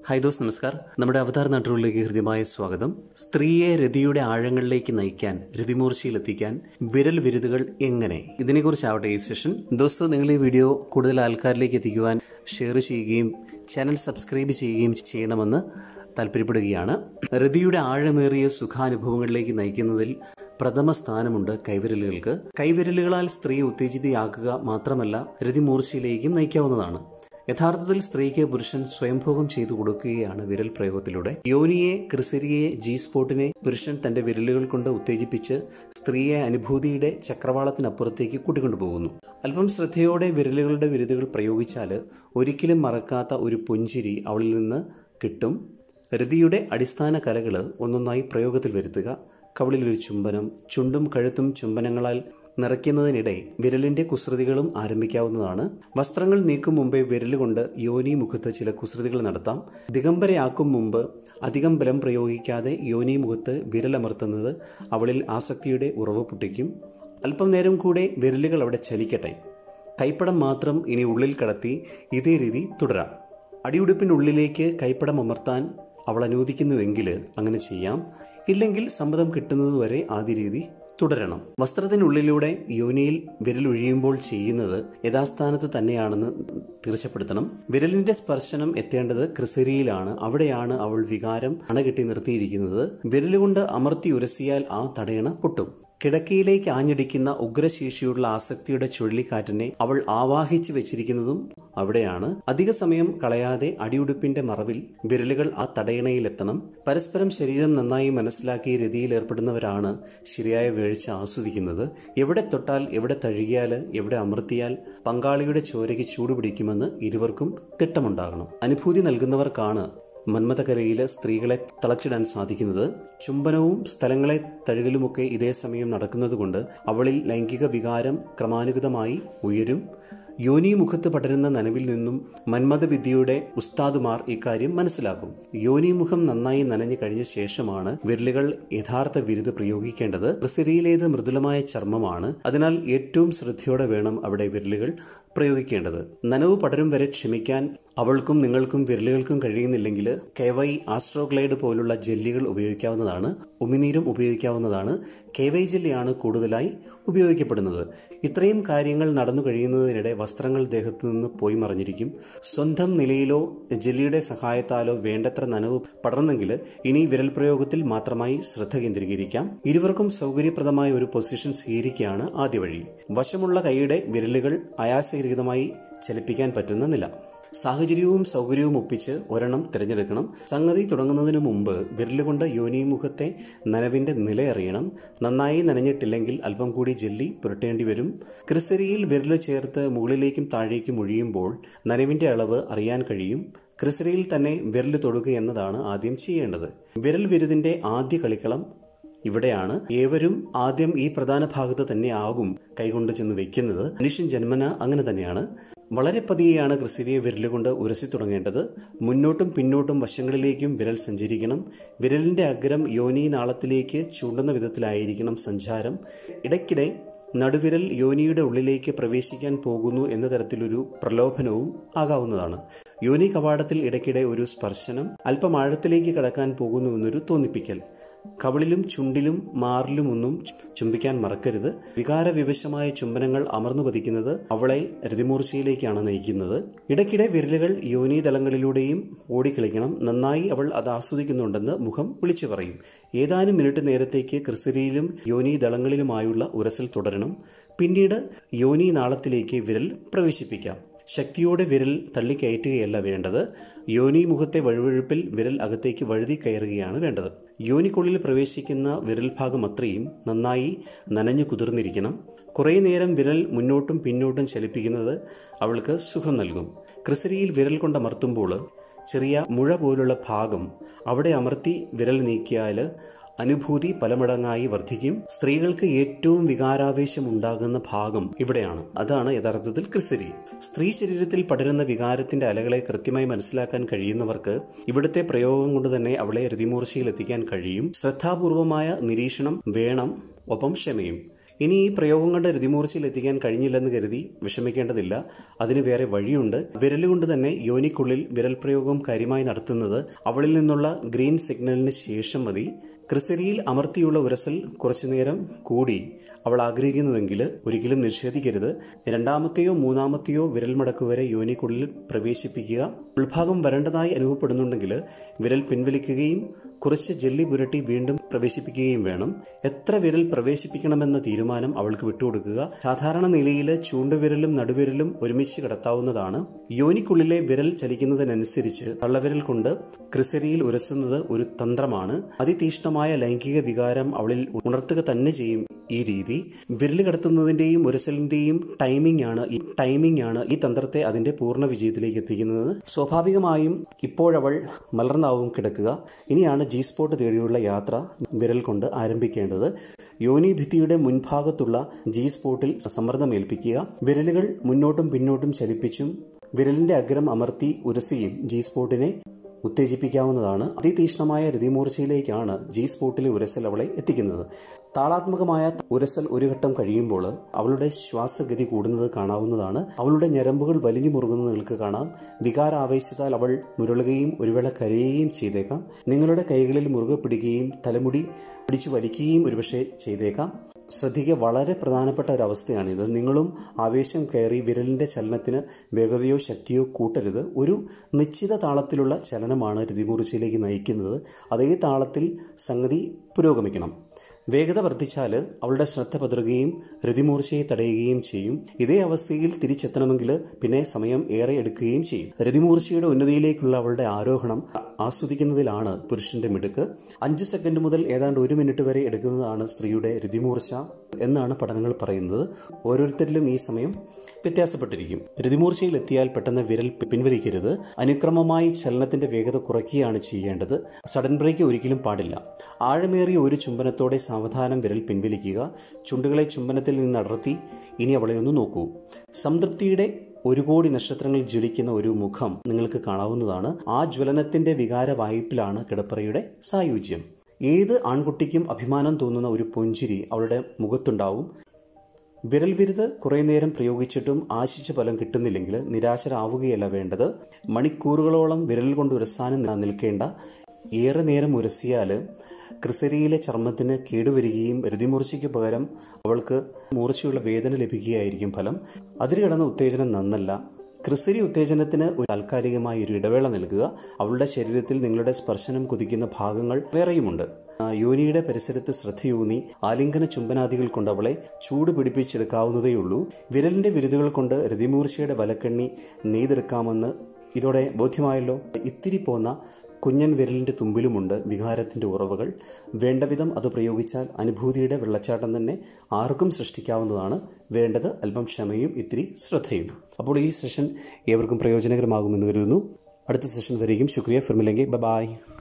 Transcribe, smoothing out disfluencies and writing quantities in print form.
Hi those, നമസ്കാരം. നമ്മുടെ അവതാർ നാട്ടുകളിലേക്ക് ഹൃദ്യമായ സ്വാഗതം. സ്ത്രീയെ രതിയുടെ ആഴങ്ങളിലേക്ക് നയിക്കാൻ, രതിമൂർച്ചയിലെത്തിക്കാൻ വിരൽ വിരുതുകൾ എങ്ങനെ, ഇതിനെക്കുറിച്ചാവട്ടെ ഈ സെഷൻ. ദോസ്, നിങ്ങൾ ഈ വീഡിയോ കൂടുതൽ ആൾക്കാരിലേക്ക് എത്തിക്കുവാൻ ഷെയർ ചെയ്യുകയും ചാനൽ സബ്സ്ക്രൈബ് ചെയ്യുകയും ചെയ്യണമെന്ന് താല്പര്യപ്പെടുകയാണ്. രതിയുടെ ആഴമേറിയ സുഖാനുഭവങ്ങളിലേക്ക് നയിക്കുന്നതിൽ പ്രഥമ സ്ഥാനമുണ്ട് കൈവിരലുകൾക്ക്. കൈവിരലുകളാൽ സ്ത്രീ ഉത്തേജിതയാക്കുക മാത്രമല്ല, രതിമൂർച്ചയിലേക്കും നയിക്കാവുന്നതാണ്. യഥാർത്ഥത്തിൽ സ്ത്രീക്ക് പുരുഷൻ സ്വയംഭോഗം ചെയ്തു കൊടുക്കുകയാണ് വിരൽ പ്രയോഗത്തിലൂടെ. യോനിയെ, ക്രിസരിയെ, ജി സ്പോട്ടിനെ പുരുഷൻ തന്റെ വിരലുകൾ കൊണ്ട് ഉത്തേജിപ്പിച്ച് സ്ത്രീയെ അനുഭൂതിയുടെ ചക്രവാളത്തിനപ്പുറത്തേക്ക് കൂട്ടിക്കൊണ്ടുപോകുന്നു. അല്പം ശ്രദ്ധയോടെ വിരലുകളുടെ വിരുതുകൾ പ്രയോഗിച്ചാൽ ഒരിക്കലും മറക്കാത്ത ഒരു പുഞ്ചിരി അവളിൽ നിന്ന് കിട്ടും. രതിയുടെ അടിസ്ഥാന കലകൾ ഒന്നൊന്നായി പ്രയോഗത്തിൽ വരുത്തുക. കവിളിലൊരു ചുംബനം, ചുണ്ടും കഴുത്തും ചുംബനങ്ങളാൽ നിറയ്ക്കുന്നതിനിടെ വിരലിന്റെ കുസൃതികളും ആരംഭിക്കാവുന്നതാണ്. വസ്ത്രങ്ങൾ നീക്കും മുമ്പേ വിരലുകൊണ്ട് യോനി മുഖത്ത് ചില കുസൃതികൾ നടത്താം. ദിഗംബരയാക്കും മുമ്പ് അധികം ബലം പ്രയോഗിക്കാതെ യോനി മുഖത്ത് വിരലമർത്തുന്നത് അവളിൽ ആസക്തിയുടെ ഉറവ് പൊട്ടിക്കും. അല്പം നേരം കൂടെ വിരലുകൾ അവിടെ ചലിക്കട്ടെ. കൈപ്പടം മാത്രം ഇനി ഉള്ളിൽ കടത്തി ഇതേ രീതി തുടരാം. അടിയുടുപ്പിനുള്ളിലേക്ക് കൈപ്പടം അമർത്താൻ അവൾ അനുവദിക്കുന്നുവെങ്കിൽ അങ്ങനെ ചെയ്യാം. ഇല്ലെങ്കിൽ സമ്മതം കിട്ടുന്നതുവരെ ആദ്യ രീതി തുടരണം. വസ്ത്രത്തിനുള്ളിലൂടെ യോനിയിൽ വിരലൊഴിയുമ്പോൾ ചെയ്യുന്നത് യഥാസ്ഥാനത്ത് തന്നെയാണെന്ന് തീർച്ചപ്പെടുത്തണം. വിരലിന്റെ സ്പർശനം എത്തേണ്ടത് ക്രിസരിയിലാണ്. അവിടെയാണ് അവൾ വികാരം അണകെട്ടി നിർത്തിയിരിക്കുന്നത്. വിരലുകൊണ്ട് അമർത്തി ഉരസിയാൽ ആ തടയണ പൊട്ടും. കിടക്കയിലേക്ക് ആഞ്ഞടിക്കുന്ന ഉഗ്രശേഷിയുള്ള ആസക്തിയുടെ ചുഴലിക്കാറ്റിനെ അവൾ ആവാഹിച്ചു വെച്ചിരിക്കുന്നതും അവിടെയാണ്. അധിക സമയം കളയാതെ അടിയുടുപ്പിന്റെ മറവിൽ വിരലുകൾ ആ തടയണയിലെത്തണം. പരസ്പരം ശരീരം നന്നായി മനസ്സിലാക്കി രതിയിലേർപ്പെടുന്നവരാണ് ശരിയായ വീഴ്ച ആസ്വദിക്കുന്നത്. എവിടെ തൊട്ടാൽ, എവിടെ തഴുകിയാൽ, എവിടെ അമർത്തിയാൽ പങ്കാളിയുടെ ചോരയ്ക്ക് ചൂടുപിടിക്കുമെന്ന് ഇരുവർക്കും തിട്ടമുണ്ടാകണം. അനുഭൂതി നൽകുന്നവർക്കാണ് മന്മഥകരയിൽ സ്ത്രീകളെ തളച്ചിടാൻ സാധിക്കുന്നത്. ചുംബനവും സ്ഥലങ്ങളെ തഴുകലുമൊക്കെ ഇതേ സമയം നടക്കുന്നതുകൊണ്ട് അവളിൽ ലൈംഗിക വികാരം ക്രമാനുഗതമായി ഉയരും. യോനി മുഖത്ത് പടരുന്ന നനവിൽ നിന്നും മന്മഥവിദ്യയുടെ ഉസ്താദുമാർ ഇക്കാര്യം മനസ്സിലാക്കും. യോനി മുഖം നന്നായി നനഞ്ഞു കഴിഞ്ഞ ശേഷമാണ് വിരലുകൾ യഥാർത്ഥ വിരുത് പ്രയോഗിക്കേണ്ടത്. ക്രിസരിയിലേത് മൃദുലമായ ചർമ്മമാണ്. അതിനാൽ ഏറ്റവും ശ്രദ്ധയോടെ വേണം അവിടെ വിരലുകൾ പ്രയോഗിക്കേണ്ടത്. നനവ് പടരും വരെ ക്ഷമിക്കാൻ അവൾക്കും നിങ്ങൾക്കും വിരലുകൾക്കും കഴിയുന്നില്ലെങ്കിൽ കെവൈ, ആസ്ട്രോഗ്ലൈഡ് പോലുള്ള ജെല്ലികൾ ഉപയോഗിക്കാവുന്നതാണ്. ഉമിനീരും ഉപയോഗിക്കാവുന്നതാണ്. കെവൈ ജെല്ലിയാണ് കൂടുതലായി ഉപയോഗിക്കപ്പെടുന്നത്. ഇത്രയും കാര്യങ്ങൾ നടന്നു കഴിയുന്നതിനിടെ വസ്ത്രങ്ങൾ ദേഹത്തു നിന്ന് പോയി മറിഞ്ഞിരിക്കും. സ്വന്തം നിലയിലോ ജെല്ലിയുടെ സഹായത്താലോ വേണ്ടത്ര നനവ് പടർന്നെങ്കിൽ ഇനി വിരൽ പ്രയോഗത്തിൽ മാത്രമായി ശ്രദ്ധ കേന്ദ്രീകരിക്കാം. ഇരുവർക്കും സൗകര്യപ്രദമായ ഒരു പൊസിഷൻ സ്വീകരിക്കുകയാണ് ആദ്യ വഴി. വശമുള്ള കൈയുടെ വിരലുകൾ ആയാസരഹിതമായി ചലിപ്പിക്കാൻ പറ്റുന്ന നില. സാഹചര്യവും സൗകര്യവും ഒപ്പിച്ച് ഒരെണ്ണം തിരഞ്ഞെടുക്കണം. സംഗതി തുടങ്ങുന്നതിനു മുമ്പ് വിരലുകൊണ്ട് യോനിമുഖത്തെ നനവിന്റെ നില അറിയണം. നന്നായി നനഞ്ഞിട്ടില്ലെങ്കിൽ അല്പം കൂടി ജെല്ലി പുരട്ടേണ്ടി വരും. ക്രിസരിയിൽ വിരല് ചേർത്ത് മുകളിലേക്കും താഴേക്കും ഒഴിയുമ്പോൾ നനവിന്റെ അളവ് അറിയാൻ കഴിയും. ക്രിസരിയിൽ തന്നെ വിരല് തൊടുക എന്നതാണ് ആദ്യം ചെയ്യേണ്ടത്. വിരൽ വിരുതിന്റെ ആദ്യ കളിക്കളം ഇവിടെയാണ്. ഏവരും ആദ്യം ഈ പ്രധാന ഭാഗത്ത് തന്നെ ആകും കൈകൊണ്ട് ചെന്ന് വെക്കുന്നത്. മനുഷ്യൻ ജന്മന അങ്ങനെ തന്നെയാണ്. വളരെ പതിയെയാണ് ക്രിസരിയെ വിരലുകൊണ്ട് ഉരസി തുടങ്ങേണ്ടത്. മുന്നോട്ടും പിന്നോട്ടും വശങ്ങളിലേക്കും വിരൽ സഞ്ചരിക്കണം. വിരലിന്റെ അഗ്രം യോനി നാളത്തിലേക്ക് ചൂണ്ടുന്ന വിധത്തിലായിരിക്കണം സഞ്ചാരം. ഇടയ്ക്കിടെ നടുവിരൽ യോനിയുടെ ഉള്ളിലേക്ക് പ്രവേശിക്കാൻ പോകുന്നു എന്ന തരത്തിലൊരു പ്രലോഭനവും ആകാവുന്നതാണ്. യോനി കവാടത്തിൽ ഇടയ്ക്കിടെ ഒരു സ്പർശനം, അല്പം ആഴത്തിലേക്ക് കടക്കാൻ പോകുന്നുവെന്നൊരു തോന്നിപ്പിക്കൽ. കവിളിലും ചുണ്ടിലും മാറിലുമൊന്നും ചുംബിക്കാൻ മറക്കരുത്. വികാരവിവശമായ ചുംബനങ്ങൾ അമർന്നു പതിക്കുന്നത് അവളെ രതിമൂർച്ചയിലേക്കാണ് നയിക്കുന്നത്. ഇടയ്ക്കിടെ വിരലുകൾ യോനീതളങ്ങളിലൂടെയും ഓടിക്കളിക്കണം. നന്നായി അവൾ അത് ആസ്വദിക്കുന്നുണ്ടെന്ന് മുഖം വിളിച്ചു പറയും. ഏതാനും മിനിറ്റ് നേരത്തേക്ക് ക്രിസരിയിലും യോനീതളങ്ങളിലുമായുള്ള ഉരസൽ തുടരണം. പിന്നീട് യോനി നാളത്തിലേക്ക് വിരൽ പ്രവേശിപ്പിക്കാം. ശക്തിയോടെ വിരൽ തള്ളിക്കയറ്റുകയല്ല വേണ്ടത്. യോനി മുഖത്തെ വഴുവഴുപ്പിൽ വിരൽ അകത്തേക്ക് വഴുതി കയറുകയാണ് വേണ്ടത്. യോനിക്കുള്ളിൽ പ്രവേശിക്കുന്ന വിരൽ ഭാഗം അത്രയും നന്നായി നനഞ്ഞു കുതിർന്നിരിക്കണം. കുറേ നേരം വിരൽ മുന്നോട്ടും പിന്നോട്ടും ചലിപ്പിക്കുന്നത് അവൾക്ക് സുഖം നൽകും. ക്രിസരിയിൽ വിരൽ കൊണ്ടമർത്തുമ്പോൾ ചെറിയ മുഴ പോലുള്ള ഭാഗം അവിടെ അമർത്തി വിരൽ നീക്കിയാൽ അനുഭൂതി പല മടങ്ങായി വർദ്ധിക്കും. സ്ത്രീകൾക്ക് ഏറ്റവും വികാരാവേശം ഉണ്ടാകുന്ന ഭാഗം ഇവിടെയാണ്. അതാണ് യഥാർത്ഥത്തിൽ ക്രിസരി. സ്ത്രീ ശരീരത്തിൽ പടരുന്ന വികാരത്തിന്റെ അലകളെ കൃത്യമായി മനസ്സിലാക്കാൻ കഴിയുന്നവർക്ക് ഇവിടുത്തെ പ്രയോഗം കൊണ്ട് തന്നെ അവളെ രതിമൂർച്ചയിൽ എത്തിക്കാൻ കഴിയും. ശ്രദ്ധാപൂർവമായ നിരീക്ഷണം വേണം, ഒപ്പം ക്ഷമയും. ഇനി ഈ പ്രയോഗം കൊണ്ട് രതിമൂർച്ചയിൽ എത്തിക്കാൻ കഴിഞ്ഞില്ലെന്ന് കരുതി വിഷമിക്കേണ്ടതില്ല. അതിന് വേറെ വഴിയുണ്ട്. വിരലുകൊണ്ട് തന്നെ യോനിക്കുള്ളിൽ വിരൽ പ്രയോഗം കാര്യമായി നടത്തുന്നത് അവളിൽ നിന്നുള്ള ഗ്രീൻ സിഗ്നലിന് ശേഷം മതി. ക്രിസരിയിൽ അമർത്തിയുള്ള ഉരസൽ കുറച്ചുനേരം കൂടി അവൾ ആഗ്രഹിക്കുന്നുവെങ്കിൽ ഒരിക്കലും നിഷേധിക്കരുത്. രണ്ടാമത്തെയോ മൂന്നാമത്തെയോ വിരൽ മടക്ക് വരെ യോനിക്കുള്ളിൽ പ്രവേശിപ്പിക്കുക. ഉൾഭാഗം വരണ്ടതായി അനുഭവപ്പെടുന്നുണ്ടെങ്കിൽ വിരൽ പിൻവലിക്കുകയും കുറച്ച് ജെല്ലി പുരട്ടി വീണ്ടും പ്രവേശിപ്പിക്കുകയും വേണം. എത്ര വിരൽ പ്രവേശിപ്പിക്കണമെന്ന തീരുമാനം അവൾക്ക് വിട്ടുകൊടുക്കുക. സാധാരണ നിലയിൽ ചൂണ്ടുവിരലും നടുവിരലും ഒരുമിച്ച് കടത്താവുന്നതാണ്. യോനിക്കുള്ളിലെ വിരൽ ചലിക്കുന്നതിനനുസരിച്ച് തള്ളവിരൽ കൊണ്ട് ക്രിസരിയിൽ ഉരസുന്നത് ഒരു തന്ത്രമാണ്. അതിതീഷ്ണമായ ലൈംഗിക വികാരം അവളിൽ ഉണർത്തുക തന്നെ ചെയ്യും ഈ രീതി. വിരൽ കടത്തുന്നതിന്റെയും ഉരസലിന്റെയും ടൈമിംഗ് ആണ് ഈ തന്ത്രത്തെ അതിന്റെ പൂർണ്ണ വിജയത്തിലേക്ക് എത്തിക്കുന്നത്. സ്വാഭാവികമായും ഇപ്പോഴവൾ മലർന്നാവും കിടക്കുക. ഇനിയാണ് ജി സ്പോട്ട് തേടിയുള്ള യാത്ര വിരൽ കൊണ്ട് ആരംഭിക്കേണ്ടത്. യോനി ഭിത്തിയുടെ മുൻഭാഗത്തുള്ള ജി സ്പോട്ടിൽ സമ്മർദ്ദമേൽപ്പിക്കുക. വിരലുകൾ മുന്നോട്ടും പിന്നോട്ടും ചലിപ്പിച്ചും വിരലിന്റെ അഗ്രം അമർത്തി ഉരസിയും ജി സ്പോട്ടിനെ ഉത്തേജിപ്പിക്കാവുന്നതാണ്. അതിതീഷ്ണമായ രതിമൂർച്ചയിലേക്കാണ് ജി സ്പോട്ടിലെ ഉരസൽ അവളെ എത്തിക്കുന്നത്. താളാത്മകമായ ഉരസൽ ഒരു ഘട്ടം കഴിയുമ്പോൾ അവളുടെ ശ്വാസഗതി കൂടുന്നത് കാണാവുന്നതാണ്. അവളുടെ ഞരമ്പുകൾ വലിഞ്ഞു മുറുകുന്നത് നിങ്ങൾക്ക് കാണാം. വികാരാവേശത്താൽ അവൾ മുരളുകയും ഒരുവേള കരയുകയും ചെയ്തേക്കാം. നിങ്ങളുടെ കൈകളിൽ മുറുകെ പിടിക്കുകയും തലമുടി പിടിച്ചു വലിക്കുകയും ഒരുപക്ഷെ ചെയ്തേക്കാം. ശ്രദ്ധിക്കുക, വളരെ പ്രധാനപ്പെട്ട ഒരവസ്ഥയാണിത്. നിങ്ങളും ആവേശം കയറി വിരലിന്റെ ചലനത്തിന് വേഗതയോ ശക്തിയോ കൂട്ടരുത്. ഒരു നിശ്ചിത താളത്തിലുള്ള ചലനമാണ് രതിമൂർച്ചയിലേക്ക് നയിക്കുന്നത്. അതേ താളത്തിൽ സംഗതി പുരോഗമിക്കണം. വേഗത വർദ്ധിച്ചാൽ അവളുടെ ശ്രദ്ധ പതറുകയും രതിമൂർച്ചയെ തടയുകയും ചെയ്യും. ഇതേ അവസ്ഥയിൽ തിരിച്ചെത്തണമെങ്കിൽ പിന്നെ സമയം ഏറെ എടുക്കുകയും ചെയ്യും. രതിമൂർച്ചയുടെ ഉന്നതിയിലേക്കുള്ള അവളുടെ ആരോഹണം ആസ്വദിക്കുന്നതിലാണ് പുരുഷന്റെ മിടുക്ക്. 5 സെക്കൻഡ് മുതൽ ഏതാണ്ട് 1 മിനിറ്റ് വരെ എടുക്കുന്നതാണ് സ്ത്രീയുടെ രതിമൂർച്ച എന്നാണ് പഠനങ്ങൾ പറയുന്നത്. ഓരോരുത്തരിലും ഈ സമയം വ്യത്യാസപ്പെട്ടിരിക്കും. രതിമൂർച്ചയിൽ എത്തിയാൽ പെട്ടെന്ന് വിരൽ പിൻവലിക്കരുത്. അനുക്രമമായി ചലനത്തിന്റെ വേഗത കുറയ്ക്കുകയാണ് ചെയ്യേണ്ടത്. സഡൻ ബ്രേക്ക് ഒരിക്കലും പാടില്ല. ആഴമേറിയ ഒരു ചുംബനത്തോടെ സാവധാനം വിരൽ പിൻവലിക്കുക. ചുണ്ടുകളെ ചുംബനത്തിൽ നിന്ന് അടർത്തി ഇനി അവളെ ഒന്ന് നോക്കൂ. സംതൃപ്തിയുടെ 1 കോടി നക്ഷത്രങ്ങൾ ജ്വലിക്കുന്ന ഒരു മുഖം നിങ്ങൾക്ക് കാണാവുന്നതാണ്. ആ ജ്വലനത്തിന്റെ വികാര വായ്പിലാണ് കിടപ്പറയുടെ സായുജ്യം. ഏത് ആൺകുട്ടിക്കും അഭിമാനം തോന്നുന്ന ഒരു പുഞ്ചിരി അവളുടെ മുഖത്തുണ്ടാവും. വിരൽ വിരുത് കുറേ നേരം പ്രയോഗിച്ചിട്ടും ആശിച്ച ഫലം കിട്ടുന്നില്ലെങ്കിൽ നിരാശരാവുകയല്ല വേണ്ടത്. മണിക്കൂറുകളോളം വിരൽ കൊണ്ട് ഉരസാനും നിൽക്കേണ്ട. ഏറെ നേരം ഉരസിയാൽ ക്രിസരിയിലെ ചർമ്മത്തിന് കേടുവരികയും രതിമൂർച്ചയ്ക്ക് പകരം അവൾക്ക് മൂർച്ചയുള്ള വേദന ലഭിക്കുകയായിരിക്കും ഫലം. അതിൽ കിടന്ന ഉത്തേജനം നന്നല്ല. ക്രിസരി ഉത്തേജനത്തിന് ഒരു താൽക്കാലികമായ ഒരു ഇടവേള നൽകുക. അവളുടെ ശരീരത്തിൽ നിങ്ങളുടെ സ്പർശനം കൊതിക്കുന്ന ഭാഗങ്ങൾ വേറെയുമുണ്ട്. യോനിയുടെ പരിസരത്ത് ശ്രദ്ധയൂന്നി ആലിംഗന ചുംബനാദികൾ കൊണ്ട് അവളെ ചൂട് പിടിപ്പിച്ചെടുക്കാവുന്നതേയുള്ളൂ. വിരലിന്റെ വിരുതുകൾ കൊണ്ട് രതിമൂർച്ചയുടെ വലക്കണ്ണി നെയ്തെടുക്കാമെന്ന് ഇതോടെ ബോധ്യമായല്ലോ. ഇത്തിരി പോന്ന കുഞ്ഞൻ വിരലിന്റെ തുമ്പിലുമുണ്ട് വികാരത്തിന്റെ ഉറവുകൾ. വേണ്ടവിധം അത് പ്രയോഗിച്ചാൽ അനുഭൂതിയുടെ വെള്ളച്ചാട്ടം തന്നെ ആർക്കും സൃഷ്ടിക്കാവുന്നതാണ്. വേണ്ടത് അല്പം ക്ഷമയും ഇത്തിരി ശ്രദ്ധയും. അപ്പോൾ ഈ സെഷൻ ഏവർക്കും പ്രയോജനകരമാകുമെന്ന് കരുതുന്നു. അടുത്ത സെഷൻ വരെയും ശുക്രിയ. ഫിർ മിലെംഗെ. ബൈ.